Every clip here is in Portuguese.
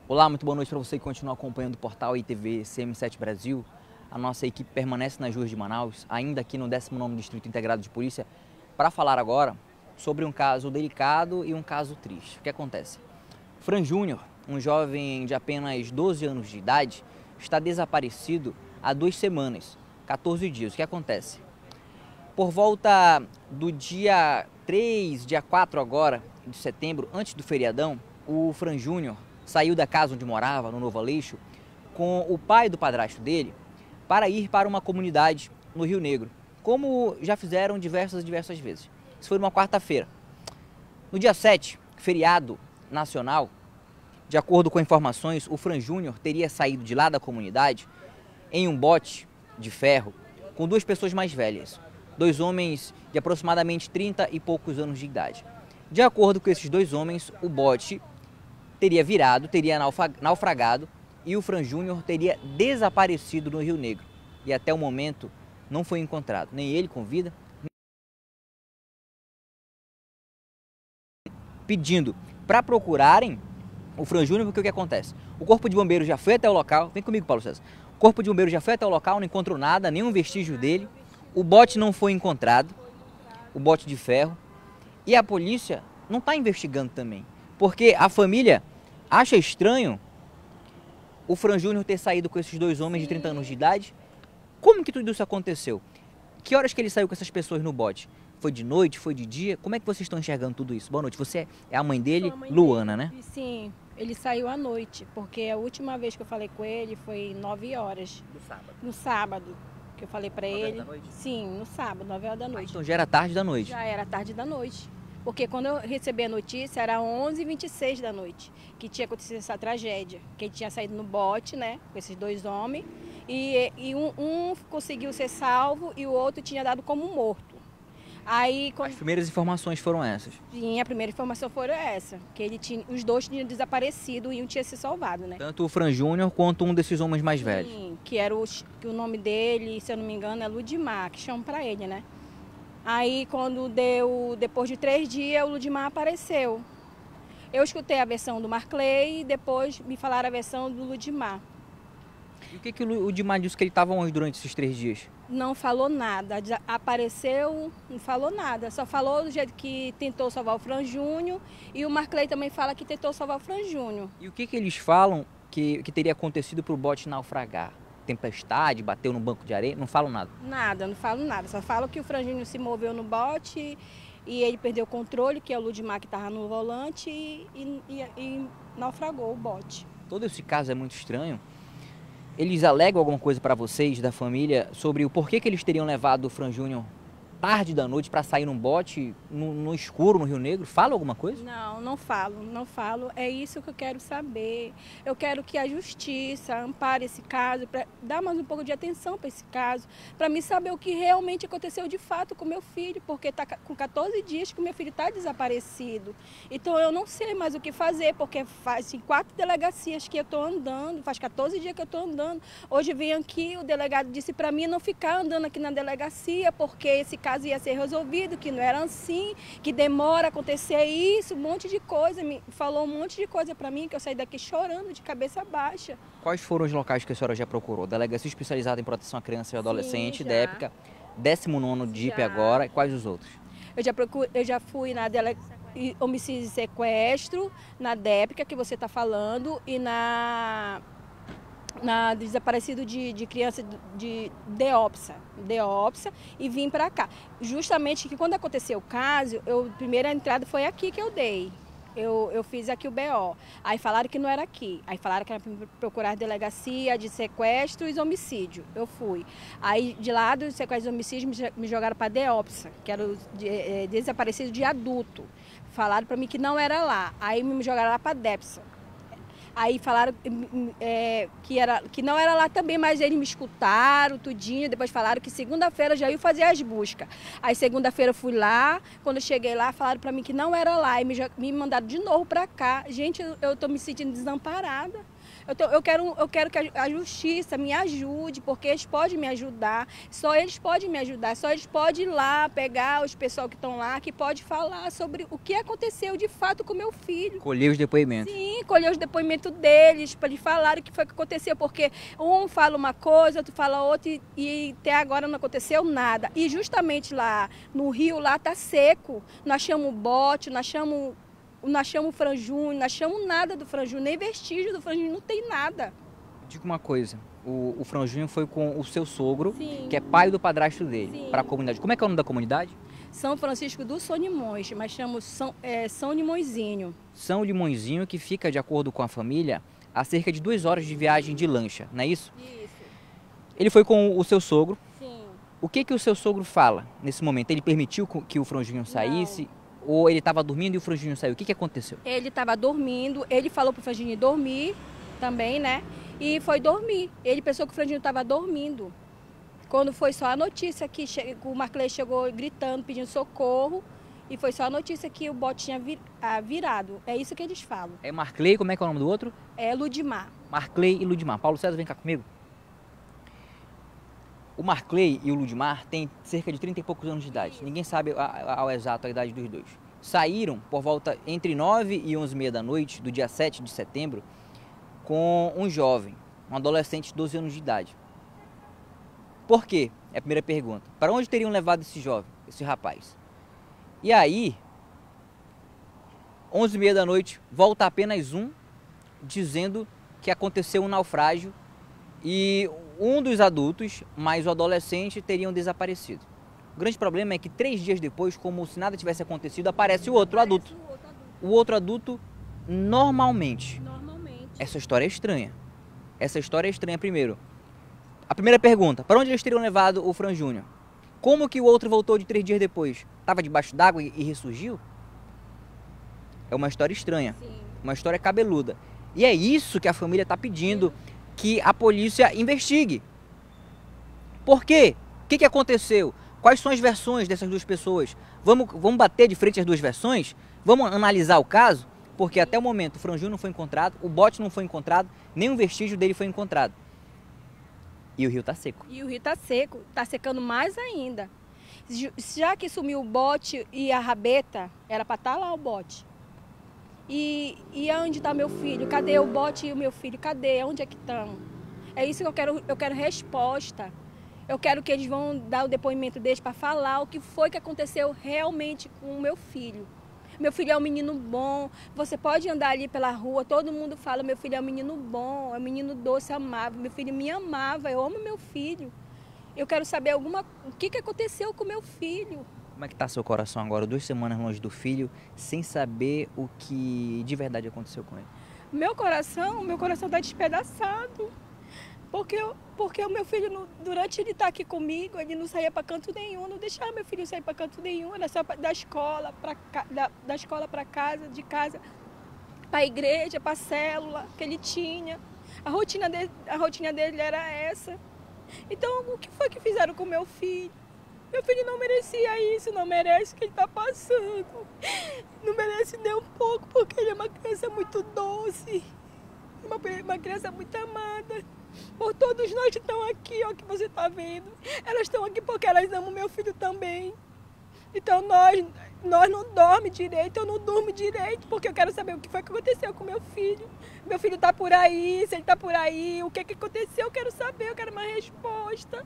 Olá, muito boa noite para você que continua acompanhando o portal ITV CM7 Brasil. A nossa equipe permanece nas ruas de Manaus, ainda aqui no 19º Distrito Integrado de Polícia, para falar agora sobre um caso delicado e um caso triste. O que acontece? Fran Júnior, um jovem de apenas 12 anos de idade, está desaparecido há 2 semanas, 14 dias. O que acontece? Por volta do dia 3, dia 4 agora, de setembro, antes do feriadão, o Fran Júnior saiu da casa onde morava, no Novo Aleixo, com o pai do padrasto dele, para ir para uma comunidade no Rio Negro, como já fizeram diversas vezes. Isso foi numa quarta-feira. No dia 7, feriado nacional, de acordo com informações, o Fran Júnior teria saído de lá da comunidade em um bote de ferro com 2 pessoas mais velhas, 2 homens de aproximadamente 30 e poucos anos de idade. De acordo com esses 2 homens, o bote teria virado, teria naufragado e o Fran Júnior teria desaparecido no Rio Negro. E até o momento não foi encontrado, nem ele com vida, pedindo para procurarem o Fran Júnior, porque o que acontece? O Corpo de Bombeiros já foi até o local, vem comigo, Paulo César. O Corpo de Bombeiros já foi até o local, não encontrou nada, nenhum vestígio dele. O bote não foi encontrado, o bote de ferro. E a polícia não está investigando também, porque a família acha estranho o Fran Júnior ter saído com esses 2 homens de 30 anos de idade. Como que tudo isso aconteceu? Que horas que ele saiu com essas pessoas no bote? Foi de noite, foi de dia? Como é que vocês estão enxergando tudo isso? Boa noite, você é a mãe dele, Luana, né? Sim, ele saiu à noite, porque a última vez que eu falei com ele foi 9 horas. No sábado. No sábado, que eu falei pra 9 horas ele. da noite? Sim, no sábado, 9 horas da noite. Então já era tarde da noite. Já era tarde da noite. Porque quando eu recebi a notícia, era 11h26 da noite, que tinha acontecido essa tragédia. Que ele tinha saído no bote, né, com esses 2 homens, e um conseguiu ser salvo e o outro tinha dado como morto. Aí, As primeiras informações foram essas. Sim, a primeira informação foi essa, que os 2 tinham desaparecido e um tinha se salvado, né? Tanto o Fran Júnior quanto um desses homens mais velhos. Sim, que era que o nome dele, se eu não me engano, é Ludimar, que chamam pra ele, né? Aí quando depois de 3 dias, o Ludimar apareceu. Eu escutei a versão do Marclay e depois me falaram a versão do Ludimar. E o que o Ludimar disse que ele estava onde durante esses 3 dias? Não falou nada, apareceu, não falou nada, só falou do jeito que tentou salvar o Fran Júnior e o Marclay também fala que tentou salvar o Fran Júnior. E o que eles falam que teria acontecido para o bote naufragar? Tempestade, bateu no banco de areia? Não falam nada? Nada, não falo nada, só falo que o Fran Júnior se moveu no bote e ele perdeu o controle, que é o Ludimar que estava no volante e naufragou o bote. Todo esse caso é muito estranho. Eles alegam alguma coisa para vocês, da família, sobre o porquê que eles teriam levado o Fran Júnior tarde da noite para sair num bote no escuro, no Rio Negro? Fala alguma coisa? Não, não falo. É isso que eu quero saber. Eu quero que a justiça ampare esse caso, para dar mais um pouco de atenção para esse caso, para mim saber o que realmente aconteceu de fato com meu filho, porque está com 14 dias que o meu filho está desaparecido. Então eu não sei mais o que fazer, porque faz 4 delegacias que eu estou andando, faz 14 dias que eu estou andando. Hoje vim aqui, o delegado disse para mim não ficar andando aqui na delegacia, porque esse caso ia ser resolvido, que não era assim, que demora a acontecer isso, um monte de coisa, me falou um monte de coisa para mim, que eu saí daqui chorando, de cabeça baixa. Quais foram os locais que a senhora já procurou? Delegacia especializada em proteção à criança e adolescente, Sim, já. DEPCA, 19º DIP Já. agora, e quais os outros? Eu já fui na homicídio e sequestro, na DEPCA, que você está falando, e na desaparecido de criança de Deopsa e vim para cá. Justamente que quando aconteceu o caso, a primeira entrada foi aqui que eu dei. Eu fiz aqui o BO. Aí falaram que não era aqui. Aí falaram que era para procurar delegacia de sequestro e homicídio. Eu fui. Aí de lá do sequestro e homicídio me jogaram para Deopsa, que era o desaparecido de adulto. Falaram para mim que não era lá. Aí me jogaram lá para Depsa. Aí falaram que não era lá também, mas eles me escutaram, tudinho. Depois falaram que segunda-feira já iam fazer as buscas. Aí segunda-feira eu fui lá, quando eu cheguei lá, falaram para mim que não era lá. E me mandaram de novo para cá. Gente, eu estou me sentindo desamparada. Eu quero que a justiça me ajude, porque eles podem me ajudar. Só eles podem me ajudar. Só eles podem ir lá, pegar os pessoal que estão lá, que pode falar sobre o que aconteceu de fato com meu filho. Colher os depoimentos. Sim, colher os depoimentos depoimento deles, para eles falarem o que foi que aconteceu, porque um fala uma coisa, outro fala outra e até agora não aconteceu nada. E justamente lá no rio, lá tá seco, não achamos bote, não achamos franjunho, não achamos nada do franjunho, nem vestígio do franjunho, não tem nada. Diga uma coisa, o Franjunho foi com o seu sogro, Sim. que é pai do padrasto dele, para a comunidade. Como é que é o nome da comunidade? São Francisco do Solimões, mas chamamos São Limõezinho. São Limõezinho, que fica, de acordo com a família, a cerca de 2 horas de viagem de lancha, não é isso? Isso. Ele foi com o seu sogro. Sim. O que o seu sogro fala nesse momento? Ele permitiu que o Franjunho saísse? Não. Ou ele estava dormindo e o Franjunho saiu? O que aconteceu? Ele estava dormindo, ele falou para o Franjunho dormir também, né? E foi dormir. Ele pensou que o Franjunho estava dormindo. Quando foi só a notícia que o Marclay chegou gritando, pedindo socorro, e foi só a notícia que o bote tinha virado. É isso que eles falam. É Marclay, como é que é o nome do outro? É Ludimar. Marclay e Ludimar. Paulo César, vem cá comigo. O Marclay e o Ludimar têm cerca de 30 e poucos anos de idade. Ninguém sabe ao exato a idade dos dois. Saíram por volta entre 9 e 11h30 da noite, do dia 7 de setembro, com um jovem, um adolescente de 12 anos de idade. Por quê? É a primeira pergunta. Para onde teriam levado esse jovem, esse rapaz? E aí, 11h30 da noite, volta apenas um, dizendo que aconteceu um naufrágio e um dos adultos, mais o adolescente, teriam desaparecido. O grande problema é que 3 dias depois, como se nada tivesse acontecido, aparece o outro adulto. O outro adulto, normalmente. Essa história é estranha. Essa história é estranha, primeiro. A primeira pergunta, para onde eles teriam levado o Franjunho? Como que o outro voltou de 3 dias depois? Estava debaixo d'água e ressurgiu? É uma história estranha, sim. Uma história cabeluda. E é isso que a família está pedindo, que a polícia investigue. Por quê? O que aconteceu? Quais são as versões dessas duas pessoas? Vamos bater de frente as duas versões? Vamos analisar o caso? Porque até o momento o Franjunho não foi encontrado, o bote não foi encontrado, nenhum vestígio dele foi encontrado. E o rio está seco. E o rio está seco, está secando mais ainda. Já que sumiu o bote e a rabeta, era para estar lá o bote. E onde está meu filho? Cadê o bote e o meu filho? Cadê? Onde é que estão? É isso que eu quero resposta. Eu quero que eles vão dar o depoimento deles para falar o que foi que aconteceu realmente com o meu filho. Meu filho é um menino bom, você pode andar ali pela rua, todo mundo fala, meu filho é um menino bom, é um menino doce, amável, meu filho me amava, eu amo meu filho. Eu quero saber o que aconteceu com meu filho. Como é que está seu coração agora, 2 semanas longe do filho, sem saber o que de verdade aconteceu com ele? Meu coração está despedaçado. Porque o meu filho, durante ele estar aqui comigo, ele não saía para canto nenhum, não deixava meu filho sair para canto nenhum, era só da escola para casa, de casa para a igreja, para a célula que ele tinha. A rotina dele era essa. Então, o que foi que fizeram com meu filho? Meu filho não merecia isso, não merece o que ele está passando. Não merece nem um pouco, porque ele é uma criança muito doce, uma criança muito amada. Por todos nós que estão aqui, ó, que você está vendo. Elas estão aqui porque elas amam meu filho também. Então nós não dormimos direito, eu não durmo direito, porque eu quero saber o que foi que aconteceu com meu filho. Meu filho está por aí, se ele está por aí, o que aconteceu, eu quero saber, eu quero uma resposta.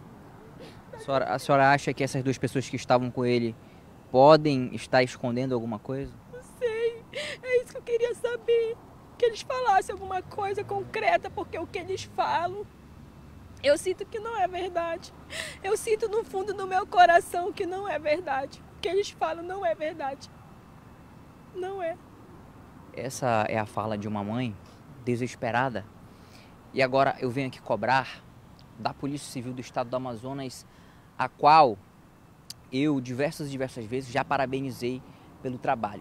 A senhora acha que essas 2 pessoas que estavam com ele podem estar escondendo alguma coisa? Não sei, é isso que eu queria saber. Que eles falassem alguma coisa concreta, porque o que eles falam, eu sinto que não é verdade. Eu sinto no fundo do meu coração que não é verdade. O que eles falam não é verdade. Não é. Essa é a fala de uma mãe desesperada. E agora eu venho aqui cobrar da Polícia Civil do Estado do Amazonas, a qual eu diversas vezes já parabenizei pelo trabalho.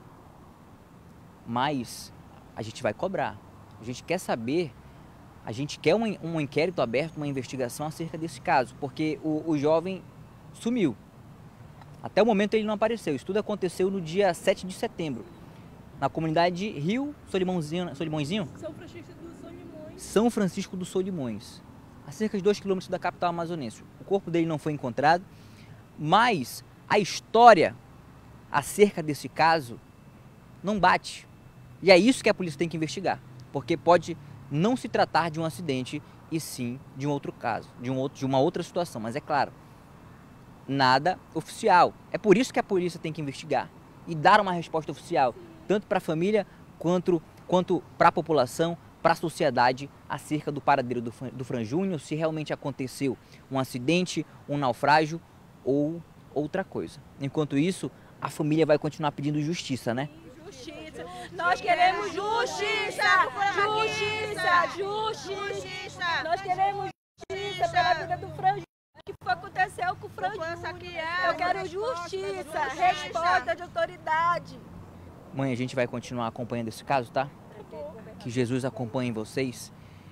Mas a gente vai cobrar. A gente quer saber, a gente quer um inquérito aberto, uma investigação acerca desse caso, porque o jovem sumiu. Até o momento ele não apareceu. Isso tudo aconteceu no dia 7 de setembro, na comunidade Rio Solimõezinho? São Francisco do Solimões. São Francisco do Solimões, a cerca de 2 quilômetros da capital amazonense. O corpo dele não foi encontrado, mas a história acerca desse caso não bate. E é isso que a polícia tem que investigar. porque pode não se tratar de um acidente e sim de um outro caso, de uma outra situação. Mas é claro, nada oficial. É por isso que a polícia tem que investigar e dar uma resposta oficial, tanto para a família quanto para a população, para a sociedade, acerca do paradeiro do Fran Júnior, se realmente aconteceu um acidente, um naufrágio ou outra coisa. Enquanto isso, a família vai continuar pedindo justiça, né? Justiça. Nós queremos justiça! Justiça! Justiça! Nós queremos justiça pela vida do Fran Júnior. O que aconteceu com o Fran Júnior? Eu quero justiça, resposta de autoridade. Mãe, a gente vai continuar acompanhando esse caso, tá? Que Jesus acompanhe vocês.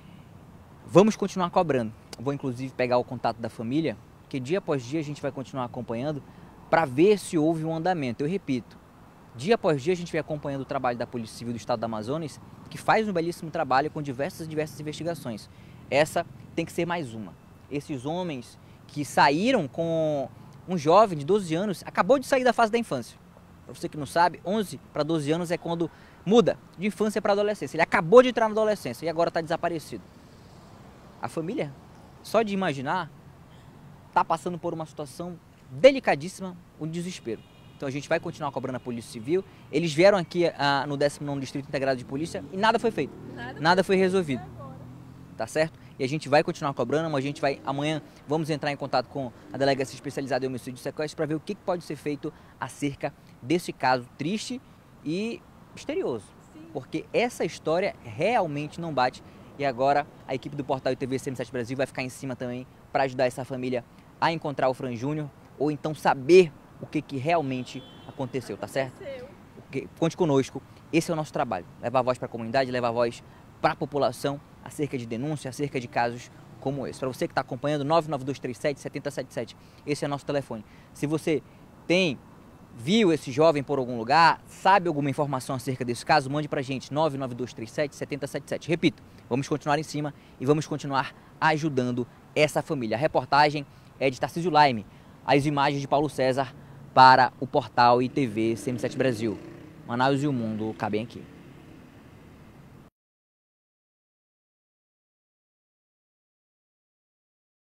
Vamos continuar cobrando. Vou inclusive pegar o contato da família, que dia após dia a gente vai continuar acompanhando para ver se houve um andamento. Eu repito, dia após dia a gente vai acompanhando o trabalho da Polícia Civil do Estado do Amazonas, que faz um belíssimo trabalho com diversas investigações. Essa tem que ser mais uma. Esses homens que saíram com um jovem de 12 anos, acabou de sair da fase da infância. Para você que não sabe, 11 para 12 anos é quando muda de infância para adolescência. Ele acabou de entrar na adolescência e agora está desaparecido. A família, só de imaginar, está passando por uma situação delicadíssima, um desespero. Então a gente vai continuar cobrando a Polícia Civil. Eles vieram aqui no 19º Distrito Integrado de Polícia e nada foi feito. Nada foi resolvido. Tá certo? E a gente vai continuar cobrando, mas a gente vai, amanhã, vamos entrar em contato com a Delegacia Especializada em Homicídio e Sequestro para ver o que pode ser feito acerca desse caso triste e misterioso. Porque essa história realmente não bate. E agora a equipe do Portal ITV CM7 Brasil vai ficar em cima também para ajudar essa família a encontrar o Fran Júnior ou então saber o que realmente aconteceu, tá certo? Conte conosco, esse é o nosso trabalho. Levar a voz para a comunidade, levar a voz para a população acerca de denúncia, acerca de casos como esse. Para você que está acompanhando, 99237-7077, esse é o nosso telefone. Se você viu esse jovem por algum lugar, sabe alguma informação acerca desse caso, mande para a gente, 99237-7077. Repito, vamos continuar em cima e vamos continuar ajudando essa família. A reportagem é de Tarcísio Laime, as imagens de Paulo César para o Portal ITV CM7 Brasil. Manaus e o mundo cabem aqui.